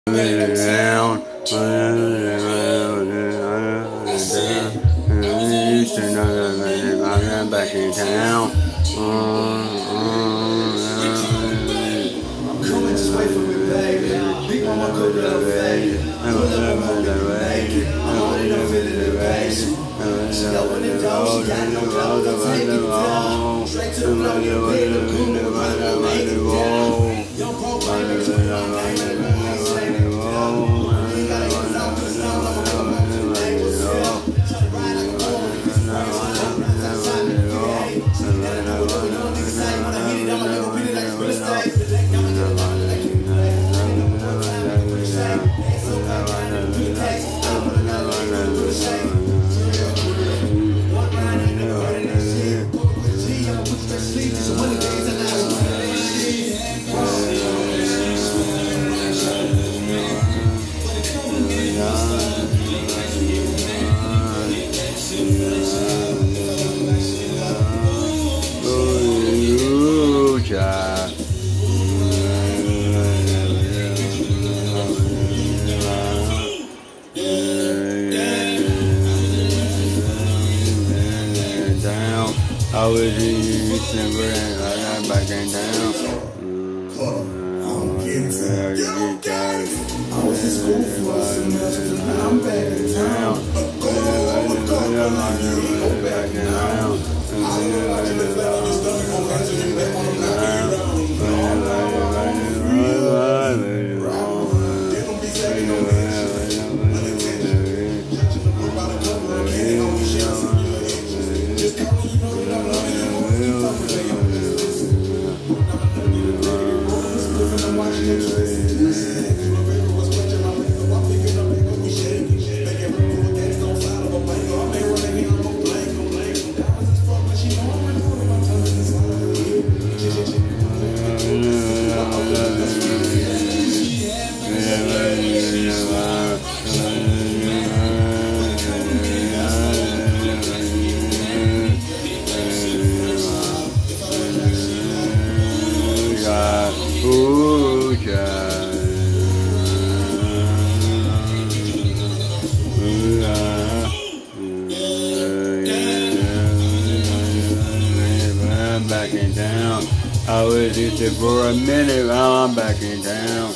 Down, back in town. I was east and I got back in town. I was in school for a semester, now I'm back in town. Back in town. I was just for a minute, now I'm back in town.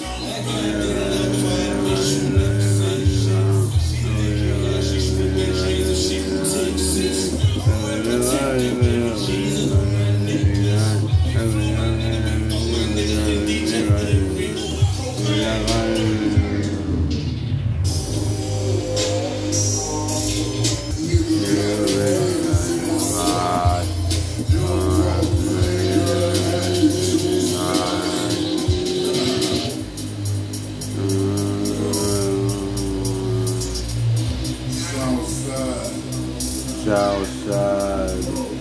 Southside.